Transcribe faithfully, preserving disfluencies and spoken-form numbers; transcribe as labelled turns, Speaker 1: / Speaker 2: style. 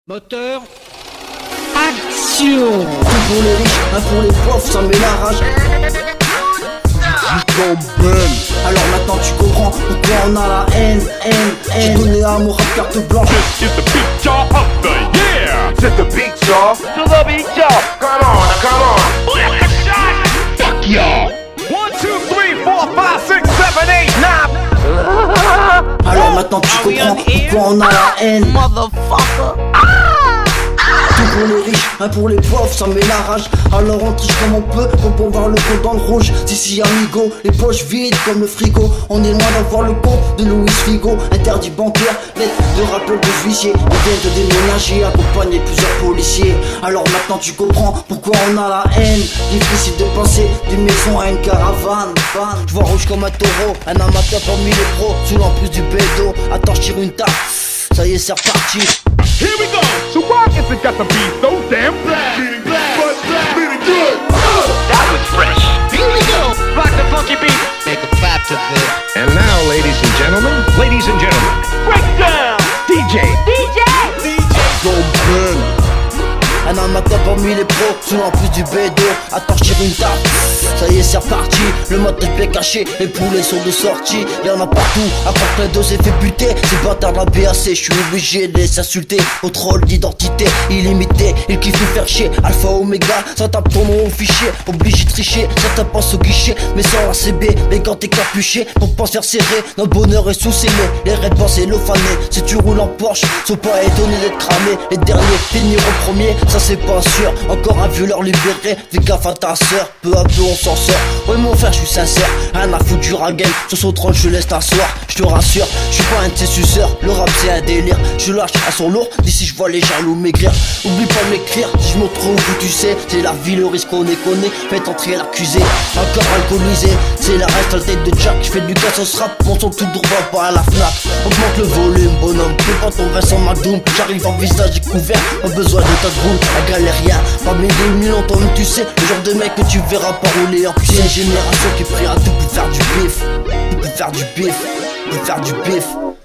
Speaker 1: Moteur, action.
Speaker 2: Un pour les riches, un pour les pauvres, ça met la rage. Alors maintenant tu comprends pourquoi on a la haine, haine, haine. J'ai donné à mon rap carte blanche.
Speaker 3: This is the big jaw of the year.
Speaker 4: It's the big jaw. To the big jaw. Come on, come on.
Speaker 3: Fuck y'all. One, two, three, four, five, six, seven, eight, nine.
Speaker 2: Alors maintenant tu comprends pourquoi on a la haine.
Speaker 5: Motherfucker.
Speaker 2: Tout pour les riches, un pour les pauvres, ça met la rage. Alors on triche comme on peut pour pouvoir le compte dans le rouge. Si si amigo, les poches vides comme le frigo. On est loin d'avoir le compte de Louis Figo. Interdit bancaire, lettre de rappel de huissier. On vient de déménager, accompagner plusieurs policiers. Alors maintenant tu comprends pourquoi on a la haine. Difficile de passer d'une maison à une caravane. Je vois rouge comme un taureau, un amateur parmi les pros. Sous l'emprise du bédo, attends je tire une tarte. Ça y est c'est reparti.
Speaker 3: Here we go. So why is it got to be so damn black?
Speaker 4: Beating black, but black, beating good.
Speaker 5: That was fresh. Here we go. Rock the funky beat. Make a clap to this.
Speaker 6: And now, ladies and gentlemen, ladies and gentlemen,
Speaker 3: Breakdown.
Speaker 6: D J.
Speaker 2: Un amateur parmi les pros, sous l'emprise du bédo. Attends je tire une tarte. Ça y est c'est reparti, le mode est caché, les poulets sont de sortie. Y'en a partout, à part que deux s'est fait buter. Ces bâtards de la B A C, je suis obligé de les insulter. Contrôle d'identité, illimité, ils kiffent nous faire chier. Alpha Omega, ça tape ton nom au fichier. Obligé de tricher, ça tape au guichet. Mais sans la C B, mais quand t'es capuché, pour pas se faire serrer, notre bonheur est sous-scellé. Les réponses et le fané, si tu roules en Porsche, sois pas étonné d'être cramé. Les derniers finir au premier, ça c'est pas sûr. Encore un violeur libéré, fais gaffe à ta sœur. Peu à peu on s'en sort. Ouais mon frère je suis sincère, rien à foutre du rap game. Sur son trône je laisse t'asseoir, je te rassure. Je suis pas un de tes suceurs, le rap c'est un délire. Je lâche à son lourd, d'ici je vois les jaloux maigrir. Oublie pas de m'écrire, si je me trouve où tu sais. C'est la vie, le risque qu'on est connu. Faites entrer l'accusé, encore alcoolisé. C'est la reste, la tête de Jack. Je fais du cassos rap, mon son tout droit pas à la Fnac. Augmente le volume bonhomme, fais pas ton Vincent McDoom. J'arrive en visage découvert, pas besoin de ta boule. La galérien, parmi des millions toi tu sais. Le genre de mec que tu verras pas rouler en cuisine. Génération qui priera tout pour faire du bif. Tout pour faire du bif, pour faire du bif.